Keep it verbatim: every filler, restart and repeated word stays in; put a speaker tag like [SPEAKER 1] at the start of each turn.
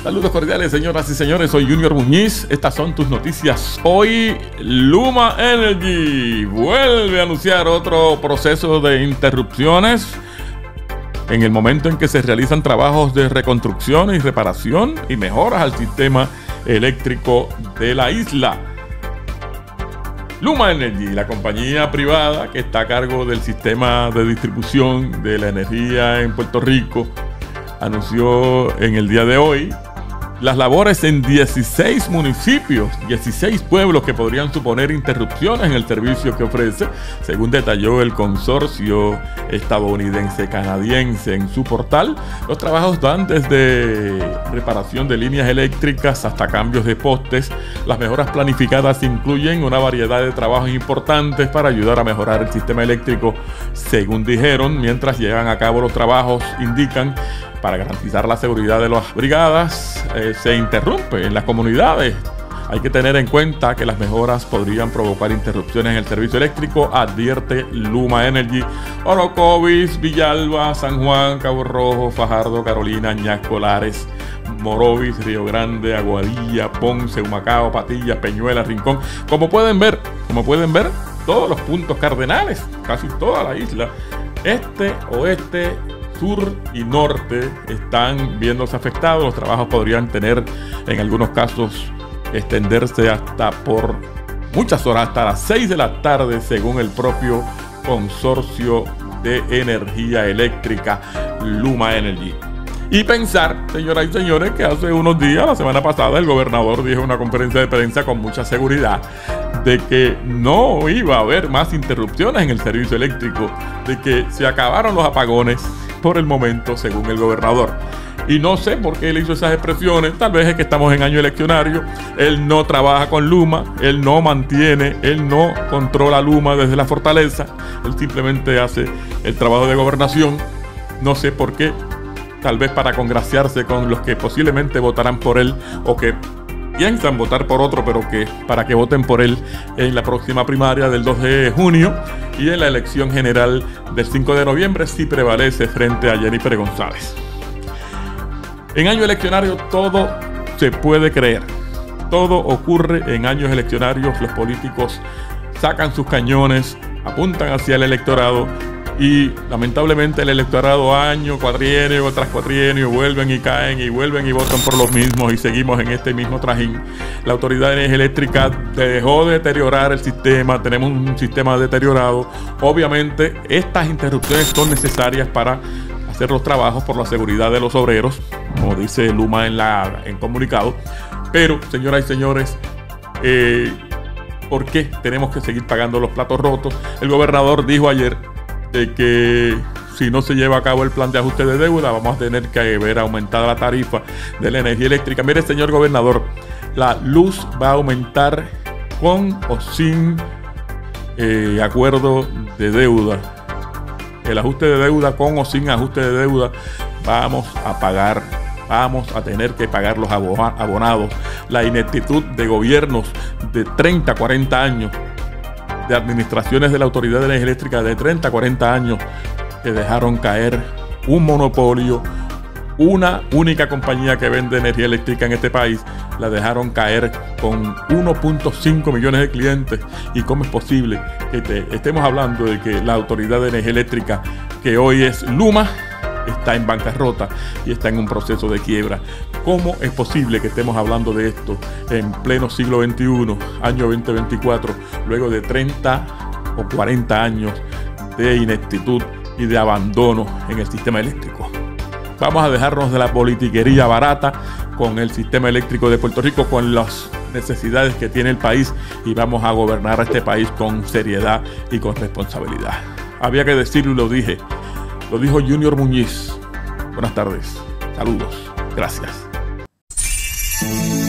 [SPEAKER 1] Saludos cordiales, señoras y señores, soy Junior Muñiz. Estas son tus noticias. Hoy, Luma Energy vuelve a anunciar otro proceso de interrupciones en el momento en que se realizan trabajos de reconstrucción y reparación y mejoras al sistema eléctrico de la isla. Luma Energy, la compañía privada que está a cargo del sistema de distribución de la energía en Puerto Rico, anunció en el día de hoy las labores en dieciséis municipios, dieciséis pueblos que podrían suponer interrupciones en el servicio que ofrece, según detalló el consorcio estadounidense-canadiense en su portal. Los trabajos van desde reparación de líneas eléctricas hasta cambios de postes. Las mejoras planificadas incluyen una variedad de trabajos importantes para ayudar a mejorar el sistema eléctrico, según dijeron. Mientras llevan a cabo los trabajos, indican, para garantizar la seguridad de las brigadas, eh, se interrumpe en las comunidades. Hay que tener en cuenta que las mejoras podrían provocar interrupciones en el servicio eléctrico, advierte Luma Energy. Orocovis, Villalba, San Juan, Cabo Rojo, Fajardo, Carolina, Ñasco, Lares, Morovis, Río Grande, Aguadilla, Ponce, Humacao, Patillas, Peñuelas, Rincón. Como pueden ver, como pueden ver, todos los puntos cardenales, casi toda la isla, este, oeste, sur y norte, están viéndose afectados. Los trabajos podrían tener, en algunos casos, extenderse hasta por muchas horas, hasta las seis de la tarde, según el propio consorcio de energía eléctrica Luma Energy. Y pensar, señoras y señores, que hace unos días, la semana pasada, el gobernador dijo en una conferencia de prensa con mucha seguridad de que no iba a haber más interrupciones en el servicio eléctrico, de que se acabaron los apagones por el momento, según el gobernador. Y no sé por qué él hizo esas expresiones. Tal vez es que estamos en año eleccionario. Él no trabaja con Luma, él no mantiene, él no controla Luma desde la fortaleza. Él simplemente hace el trabajo de gobernación. No sé por qué. Tal vez para congraciarse con los que posiblemente votarán por él o que piensan votar por otro, pero que para que voten por él en la próxima primaria del dos de junio y en la elección general del cinco de noviembre, si prevalece frente a Jennifer González. En año eleccionario todo se puede creer. Todo ocurre en años eleccionarios. Los políticos sacan sus cañones, apuntan hacia el electorado y lamentablemente el electorado año, cuatrienio tras cuatrienio vuelven y caen y vuelven y votan por los mismos y seguimos en este mismo trajín. La Autoridad de Energía Eléctrica dejó de deteriorar el sistema, tenemos un sistema deteriorado. Obviamente estas interrupciones son necesarias para hacer los trabajos por la seguridad de los obreros, como dice Luma en la en comunicado. Pero, señoras y señores, eh, ¿por qué tenemos que seguir pagando los platos rotos? El gobernador dijo ayer de que si no se lleva a cabo el plan de ajuste de deuda, vamos a tener que ver aumentada la tarifa de la energía eléctrica. Mire, señor gobernador, la luz va a aumentar con o sin eh, acuerdo de deuda. El ajuste de deuda, con o sin ajuste de deuda, vamos a pagar, vamos a tener que pagar los abonados. La ineptitud de gobiernos de treinta, cuarenta años, de administraciones de la Autoridad de Energía Eléctrica de treinta, cuarenta años, que dejaron caer un monopolio, una única compañía que vende energía eléctrica en este país, la dejaron caer con uno punto cinco millones de clientes. ¿Y cómo es posible que te, estemos hablando de que la Autoridad de Energía Eléctrica, que hoy es Luma, está en bancarrota y está en un proceso de quiebra? ¿Cómo es posible que estemos hablando de esto en pleno siglo veintiuno, año veinte veinticuatro, luego de treinta o cuarenta años de ineptitud y de abandono en el sistema eléctrico? Vamos a dejarnos de la politiquería barata con el sistema eléctrico de Puerto Rico, con las necesidades que tiene el país, y vamos a gobernar a este país con seriedad y con responsabilidad. Había que decirlo y lo dije. Lo dijo Junior Muñiz. Buenas tardes. Saludos. Gracias.